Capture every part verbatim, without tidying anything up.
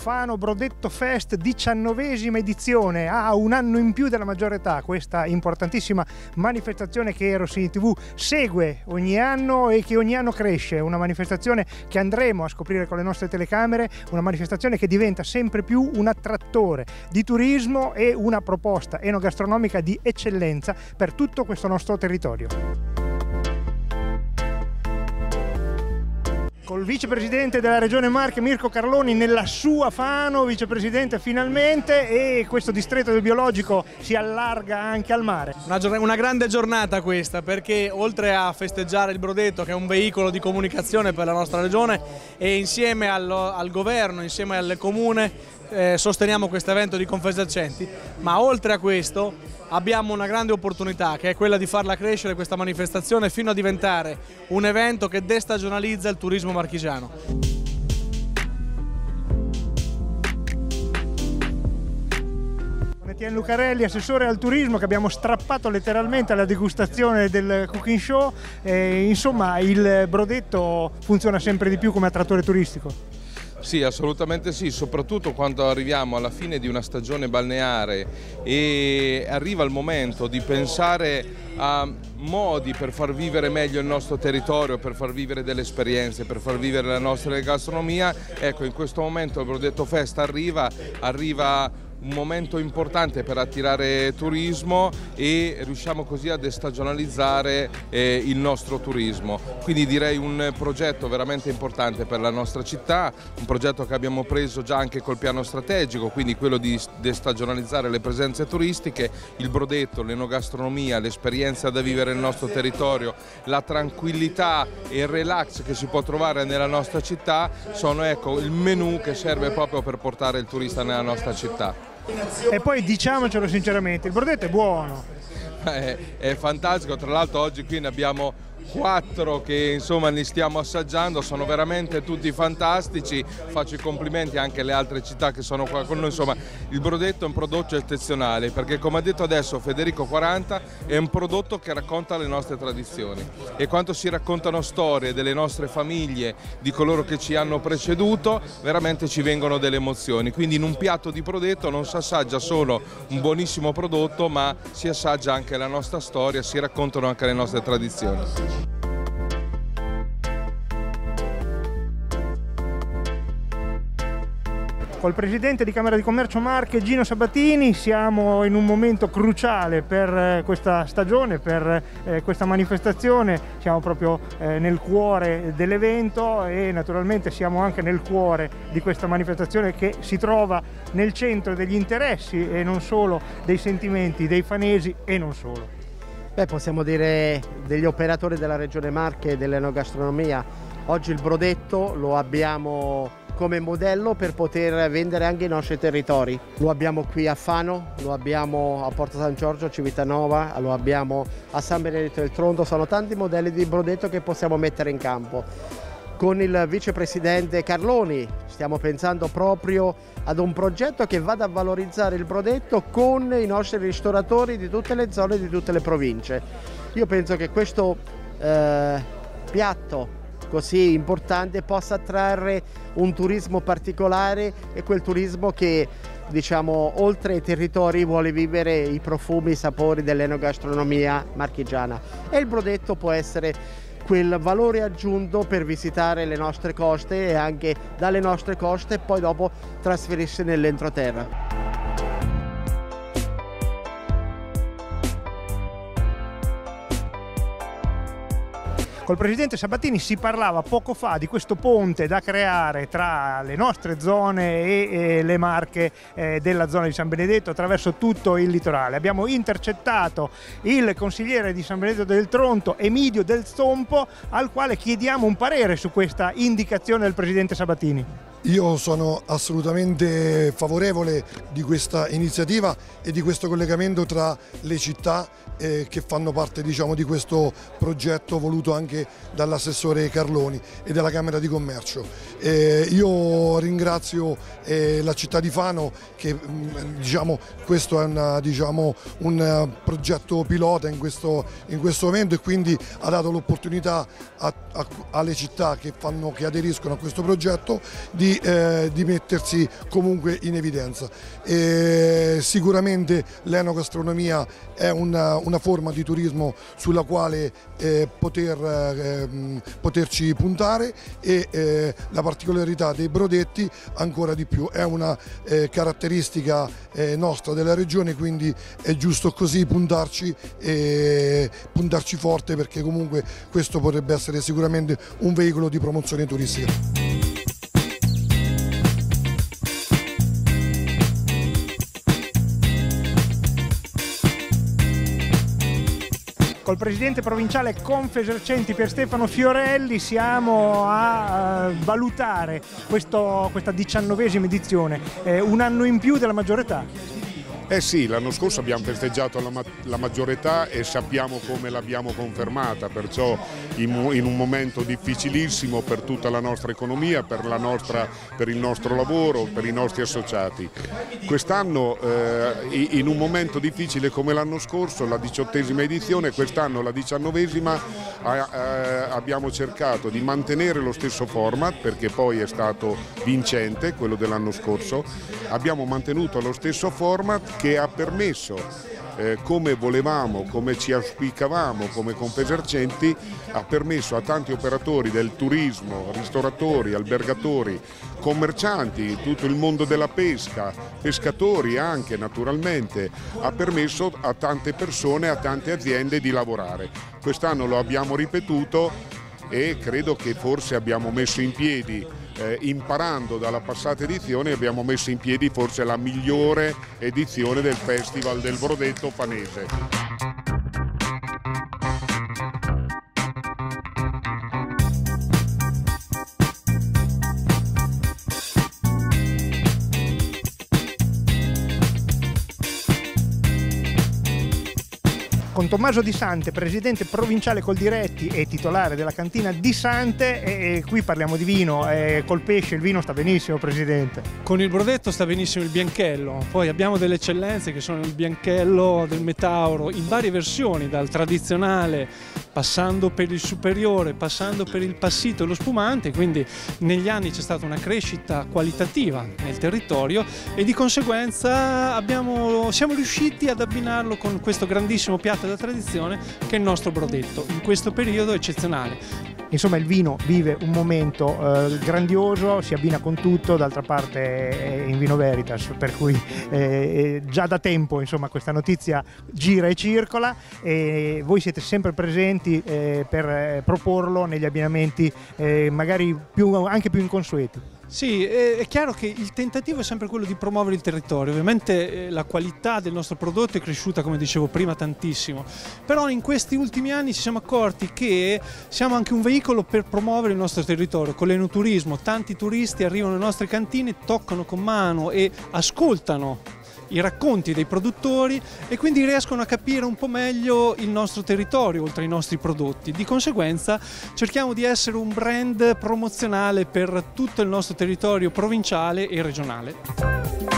Fano Brodetto Fest, diciannovesima edizione, ha un anno in più della maggiore età, questa importantissima manifestazione che Rossini tivù segue ogni anno e che ogni anno cresce, una manifestazione che andremo a scoprire con le nostre telecamere, una manifestazione che diventa sempre più un attrattore di turismo e una proposta enogastronomica di eccellenza per tutto questo nostro territorio. Col vicepresidente della Regione Marche Mirko Carloni nella sua Fano, vicepresidente finalmente, e questo distretto del biologico si allarga anche al mare. Una, una grande giornata questa, perché oltre a festeggiare il Brodetto, che è un veicolo di comunicazione per la nostra regione, e insieme al, al governo, insieme al comune, eh, sosteniamo questo evento di Confesercenti, ma oltre a questo abbiamo una grande opportunità, che è quella di farla crescere questa manifestazione fino a diventare un evento che destagionalizza il turismo marchigiano. Etienne Lucarelli, assessore al turismo, che abbiamo strappato letteralmente alla degustazione del cooking show, e, insomma il Brodetto funziona sempre di più come attrattore turistico. Sì, assolutamente sì, soprattutto quando arriviamo alla fine di una stagione balneare e arriva il momento di pensare a modi per far vivere meglio il nostro territorio, per far vivere delle esperienze, per far vivere la nostra gastronomia. Ecco, in questo momento il Brodetto Fest arriva, arriva un momento importante per attirare turismo e riusciamo così a destagionalizzare eh, il nostro turismo. Quindi direi un progetto veramente importante per la nostra città, un progetto che abbiamo preso già anche col piano strategico, quindi quello di destagionalizzare le presenze turistiche, il Brodetto, l'enogastronomia, l'esperienza da vivere nel nostro territorio, la tranquillità e il relax che si può trovare nella nostra città sono, ecco, il menù che serve proprio per portare il turista nella nostra città. E poi diciamocelo sinceramente, il Brodetto è buono. È, è fantastico, tra l'altro oggi qui ne abbiamo quattro che insomma li stiamo assaggiando, sono veramente tutti fantastici, faccio i complimenti anche alle altre città che sono qua con noi. Insomma, il Brodetto è un prodotto eccezionale perché, come ha detto adesso Federico quaranta, è un prodotto che racconta le nostre tradizioni, e quando si raccontano storie delle nostre famiglie, di coloro che ci hanno preceduto, veramente ci vengono delle emozioni. Quindi in un piatto di Brodetto non si assaggia solo un buonissimo prodotto, ma si assaggia anche la nostra storia, si raccontano anche le nostre tradizioni. Col presidente di Camera di Commercio Marche, Gino Sabatini, siamo in un momento cruciale per questa stagione, per questa manifestazione. Siamo proprio nel cuore dell'evento e naturalmente siamo anche nel cuore di questa manifestazione che si trova nel centro degli interessi e non solo dei sentimenti dei fanesi e non solo. Beh, possiamo dire degli operatori della Regione Marche e dell'enogastronomia. Oggi il Brodetto lo abbiamo come modello per poter vendere anche i nostri territori. Lo abbiamo qui a Fano, lo abbiamo a Porto San Giorgio, a Civitanova, lo abbiamo a San Benedetto del Tronto. Sono tanti modelli di Brodetto che possiamo mettere in campo. Con il vicepresidente Carloni stiamo pensando proprio ad un progetto che vada a valorizzare il Brodetto con i nostri ristoratori di tutte le zone, di tutte le province. Io penso che questo eh, piatto così importante possa attrarre un turismo particolare, e quel turismo che, diciamo, oltre ai territori vuole vivere i profumi, i sapori dell'enogastronomia marchigiana, e il Brodetto può essere quel valore aggiunto per visitare le nostre coste e anche dalle nostre coste poi dopo trasferirsi nell'entroterra. Col presidente Sabatini si parlava poco fa di questo ponte da creare tra le nostre zone e, e le Marche eh, della zona di San Benedetto attraverso tutto il litorale. Abbiamo intercettato il consigliere di San Benedetto del Tronto, Emidio Del Stompo, al quale chiediamo un parere su questa indicazione del presidente Sabatini. Io sono assolutamente favorevole di questa iniziativa e di questo collegamento tra le città eh, che fanno parte, diciamo, di questo progetto voluto anche dall'assessore Carloni e dalla Camera di Commercio. Eh, io ringrazio eh, la città di Fano che mh, diciamo, questo è una, diciamo, un progetto pilota in questo, in questo momento, e quindi ha dato l'opportunità alle città che, fanno, che aderiscono a questo progetto di di, eh, di mettersi comunque in evidenza. E sicuramente l'enogastronomia è una, una forma di turismo sulla quale eh, poter, eh, poterci puntare e eh, la particolarità dei brodetti ancora di più, è una eh, caratteristica eh, nostra della regione, quindi è giusto così puntarci e puntarci forte, perché comunque questo potrebbe essere sicuramente un veicolo di promozione turistica. Col presidente provinciale Confesercenti per Stefano Fiorelli siamo a uh, valutare questo, questa diciannovesima edizione, eh, un anno in più della maggiore età. Eh sì, l'anno scorso abbiamo festeggiato la, ma la maggiore età e sappiamo come l'abbiamo confermata, perciò in, in un momento difficilissimo per tutta la nostra economia, per, la nostra, per il nostro lavoro, per i nostri associati. Quest'anno eh, in un momento difficile come l'anno scorso, la diciottesima edizione, quest'anno la diciannovesima, eh, abbiamo cercato di mantenere lo stesso format, perché poi è stato vincente quello dell'anno scorso. Abbiamo mantenuto lo stesso format che ha permesso, eh, come volevamo, come ci auspicavamo come Confesercenti, ha permesso a tanti operatori del turismo, ristoratori, albergatori, commercianti, tutto il mondo della pesca, pescatori anche naturalmente, ha permesso a tante persone, a tante aziende di lavorare. Quest'anno lo abbiamo ripetuto e credo che forse abbiamo messo in piedi, Eh, imparando dalla passata edizione, abbiamo messo in piedi forse la migliore edizione del Festival del Brodetto Fanese. Con Tommaso Di Sante, presidente provinciale Coldiretti e titolare della cantina Di Sante, e, e qui parliamo di vino, e col pesce il vino sta benissimo, presidente. Con il brodetto sta benissimo il bianchello, poi abbiamo delle eccellenze che sono il bianchello del Metauro in varie versioni, dal tradizionale passando per il superiore, passando per il passito e lo spumante, quindi negli anni c'è stata una crescita qualitativa nel territorio e di conseguenza abbiamo, siamo riusciti ad abbinarlo con questo grandissimo piatto della tradizione che è il nostro brodetto, in questo periodo eccezionale. Insomma, il vino vive un momento eh, grandioso, si abbina con tutto, d'altra parte è in Vino Veritas, per cui eh, già da tempo insomma, questa notizia gira e circola e voi siete sempre presenti eh, per eh, proporlo negli abbinamenti eh, magari più, anche più inconsueti. Sì, è chiaro che il tentativo è sempre quello di promuovere il territorio, ovviamente la qualità del nostro prodotto è cresciuta, come dicevo prima, tantissimo, però in questi ultimi anni ci siamo accorti che siamo anche un veicolo per promuovere il nostro territorio, con l'enoturismo, tanti turisti arrivano alle nostre cantine, toccano con mano e ascoltano i racconti dei produttori e quindi riescono a capire un po' meglio il nostro territorio oltre ai nostri prodotti. Di conseguenza cerchiamo di essere un brand promozionale per tutto il nostro territorio provinciale e regionale.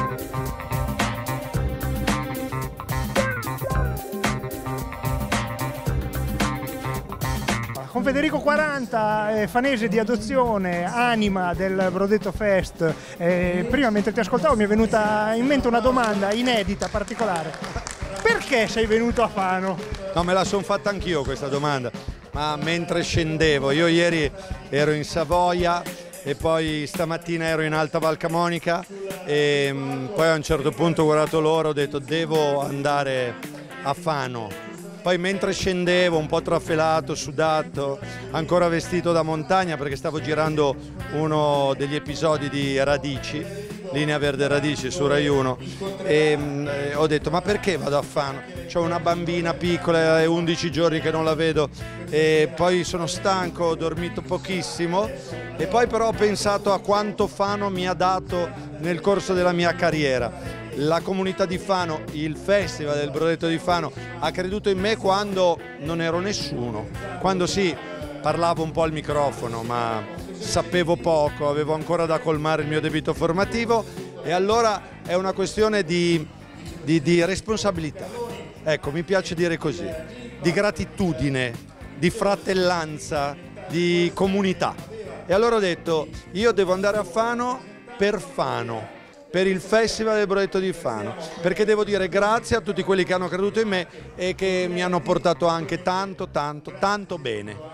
Con Federico quaranta, eh, fanese di adozione, anima del Brodetto Fest. Eh, prima mentre ti ascoltavo mi è venuta in mente una domanda inedita, particolare. Perché sei venuto a Fano? No, me la sono fatta anch'io questa domanda, ma mentre scendevo, io ieri ero in Savoia e poi stamattina ero in Alta Val Camonica e mh, poi a un certo punto ho guardato loro, ho detto devo andare a Fano. Poi mentre scendevo, un po' trafelato, sudato, ancora vestito da montagna perché stavo girando uno degli episodi di Radici, Linea Verde Radici su Rai uno, e mh, ho detto ma perché vado a Fano? C'ho una bambina piccola, è undici giorni che non la vedo e poi sono stanco, ho dormito pochissimo e poi però ho pensato a quanto Fano mi ha dato nel corso della mia carriera. La comunità di Fano, il Festival del Brodetto di Fano ha creduto in me quando non ero nessuno, quando sì, parlavo un po' al microfono ma sapevo poco, avevo ancora da colmare il mio debito formativo e allora è una questione di, di, di responsabilità, ecco mi piace dire così, di gratitudine, di fratellanza, di comunità e allora ho detto io devo andare a Fano per Fano, per il Festival del Brodetto di Fano, perché devo dire grazie a tutti quelli che hanno creduto in me e che mi hanno portato anche tanto, tanto, tanto bene.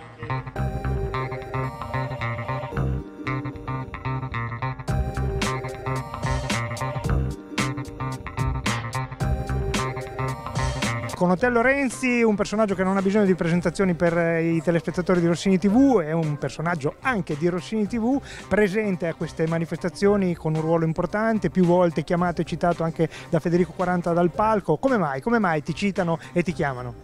Con Otello Renzi, un personaggio che non ha bisogno di presentazioni per i telespettatori di Rossini tivù, è un personaggio anche di Rossini tivù, presente a queste manifestazioni con un ruolo importante, più volte chiamato e citato anche da Federico quaranta dal palco. Come mai? Come mai ti citano e ti chiamano?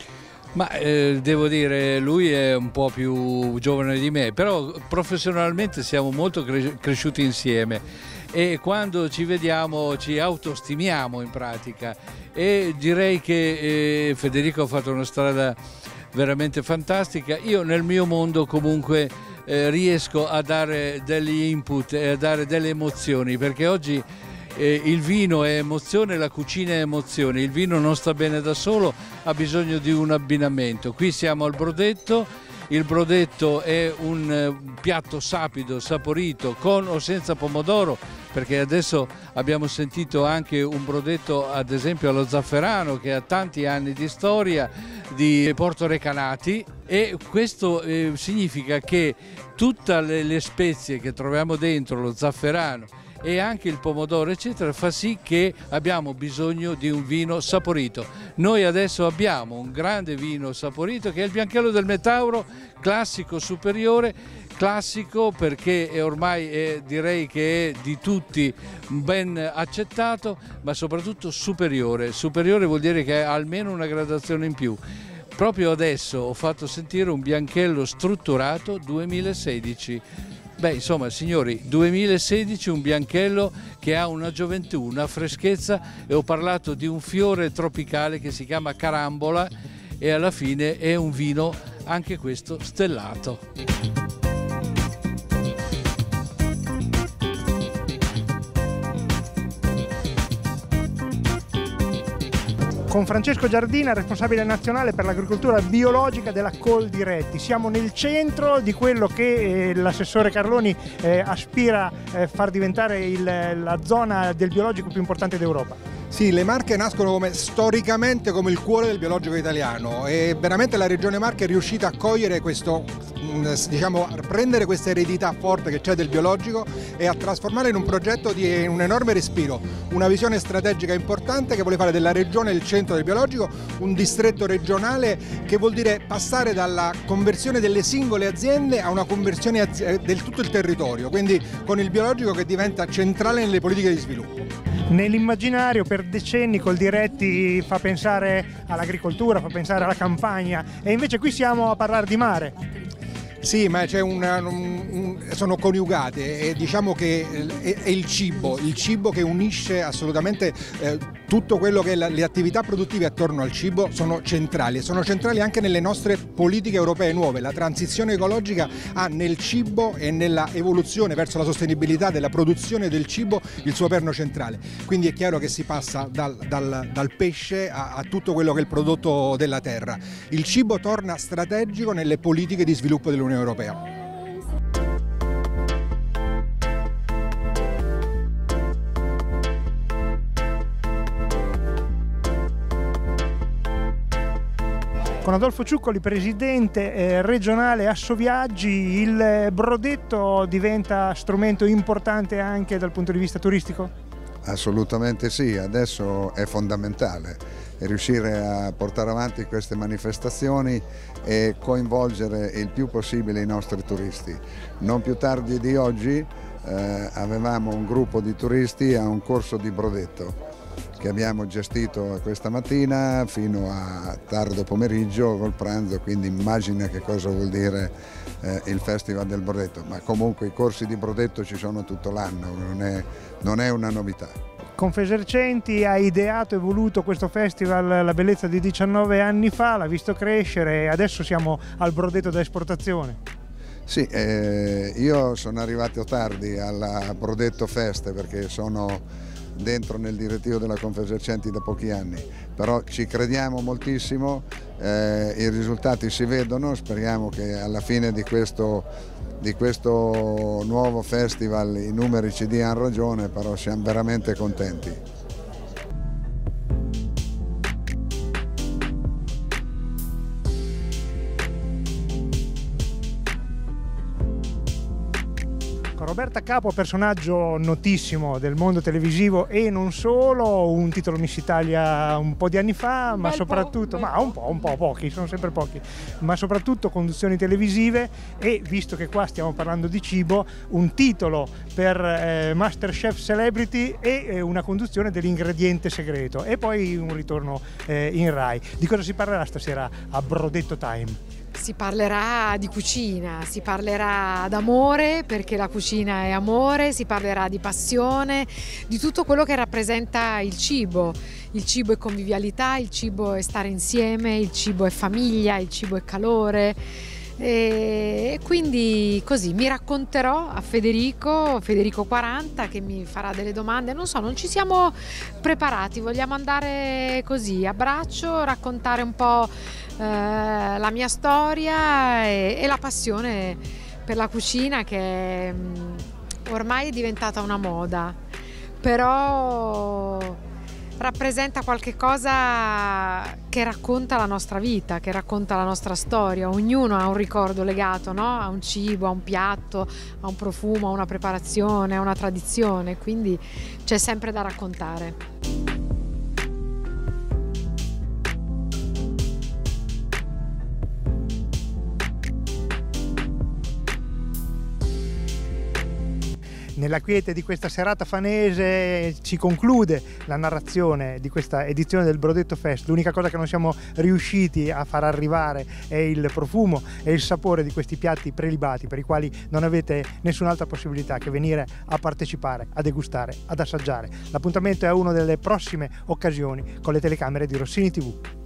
Ma eh, devo dire, lui è un po' più giovane di me, però professionalmente siamo molto cre- cresciuti insieme e quando ci vediamo ci autostimiamo in pratica, e direi che eh, Federico ha fatto una strada veramente fantastica. Io nel mio mondo comunque eh, riesco a dare degli input e a dare delle emozioni, perché oggi Eh, il vino è emozione, la cucina è emozione, il vino non sta bene da solo, ha bisogno di un abbinamento. Qui siamo al brodetto, il brodetto è un eh, piatto sapido, saporito, con o senza pomodoro, perché adesso abbiamo sentito anche un brodetto ad esempio allo zafferano che ha tanti anni di storia, di Porto Recanati, e questo eh, significa che tutte le, le spezie che troviamo dentro lo zafferano e anche il pomodoro eccetera fa sì che abbiamo bisogno di un vino saporito. Noi adesso abbiamo un grande vino saporito che è il Bianchello del Metauro, classico superiore, classico perché è ormai è, direi che è di tutti ben accettato, ma soprattutto superiore. Superiore vuol dire che ha almeno una gradazione in più. Proprio adesso ho fatto sentire un Bianchello strutturato duemilasedici. Beh, insomma, signori, duemilasedici, un Bianchello che ha una gioventù, una freschezza, e ho parlato di un fiore tropicale che si chiama carambola e alla fine è un vino, anche questo, stellato. Con Francesco Giardina, responsabile nazionale per l'agricoltura biologica della Coldiretti. Siamo nel centro di quello che eh, l'assessore Carloni eh, aspira a eh, far diventare il, la zona del biologico più importante d'Europa. Sì, le Marche nascono come, storicamente come il cuore del biologico italiano, e veramente la Regione Marche è riuscita a cogliere questo, diciamo, a prendere questa eredità forte che c'è del biologico e a trasformarla in un progetto di un enorme respiro, una visione strategica importante che vuole fare della regione il centro del biologico, un distretto regionale che vuol dire passare dalla conversione delle singole aziende a una conversione del tutto il territorio, quindi con il biologico che diventa centrale nelle politiche di sviluppo. Nell'immaginario per decenni Coldiretti fa pensare all'agricoltura, fa pensare alla campagna, e invece qui siamo a parlare di mare. Sì, ma c'è un, un, un, sono coniugate, e diciamo che è, è il cibo, il cibo che unisce assolutamente eh, tutto quello che è la, le attività produttive attorno al cibo sono centrali, e sono centrali anche nelle nostre politiche europee nuove. La transizione ecologica ha nel cibo e nella evoluzione verso la sostenibilità della produzione del cibo il suo perno centrale, quindi è chiaro che si passa dal, dal, dal pesce a, a tutto quello che è il prodotto della terra. Il cibo torna strategico nelle politiche di sviluppo dell'Unione Europea. Con Adolfo Ciuccoli, presidente eh, regionale Assoviaggi, il brodetto diventa strumento importante anche dal punto di vista turistico? Assolutamente sì, adesso è fondamentale riuscire a portare avanti queste manifestazioni e coinvolgere il più possibile i nostri turisti. Non più tardi di oggi eh, avevamo un gruppo di turisti a un corso di brodetto che abbiamo gestito questa mattina fino a tardo pomeriggio col pranzo, quindi immagina che cosa vuol dire eh, il Festival del Brodetto, ma comunque i corsi di brodetto ci sono tutto l'anno, non è, non è una novità. Confesercenti ha ideato e voluto questo festival La Bellezza di diciannove anni fa, l'ha visto crescere e adesso siamo al brodetto da esportazione. Sì, eh, io sono arrivato tardi alla Brodetto Fest perché sono dentro nel direttivo della Confesercenti da pochi anni, però ci crediamo moltissimo, eh, i risultati si vedono, speriamo che alla fine di questo, di questo nuovo festival i numeri ci diano ragione, però siamo veramente contenti. Roberta Capo, personaggio notissimo del mondo televisivo e non solo, un titolo Miss Italia un po' di anni fa, ma soprattutto, ma un po', un po', pochi, sono sempre pochi, ma soprattutto conduzioni televisive e, visto che qua stiamo parlando di cibo, un titolo per eh, Masterchef Celebrity e eh, una conduzione dell'ingrediente segreto e poi un ritorno eh, in Rai. Di cosa si parlerà stasera a Brodetto Time? Si parlerà di cucina, si parlerà d'amore perché la cucina è amore, si parlerà di passione, di tutto quello che rappresenta il cibo. Il cibo è convivialità, il cibo è stare insieme, il cibo è famiglia, il cibo è calore. E quindi così mi racconterò a Federico, Federico quaranta, che mi farà delle domande. Non so, non ci siamo preparati, vogliamo andare così a braccio, raccontare un po' eh, la mia storia e, e la passione per la cucina, che mh, ormai è diventata una moda, però rappresenta qualche cosa che racconta la nostra vita, che racconta la nostra storia. Ognuno ha un ricordo legato, no? A un cibo, a un piatto, a un profumo, a una preparazione, a una tradizione, quindi c'è sempre da raccontare. Nella quiete di questa serata fanese si conclude la narrazione di questa edizione del Brodetto Fest. L'unica cosa che non siamo riusciti a far arrivare è il profumo e il sapore di questi piatti prelibati, per i quali non avete nessun'altra possibilità che venire a partecipare, a degustare, ad assaggiare. L'appuntamento è a una delle prossime occasioni con le telecamere di Rossini tivù.